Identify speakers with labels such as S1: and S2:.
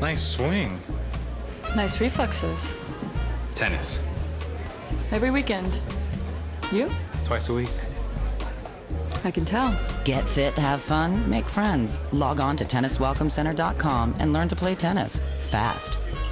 S1: Nice swing.
S2: Nice reflexes.
S1: Tennis.
S2: Every weekend. You?
S1: Twice a week.
S2: I can tell.
S3: Get fit, have fun, make friends. Log on to tenniswelcomecenter.com and learn to play tennis fast.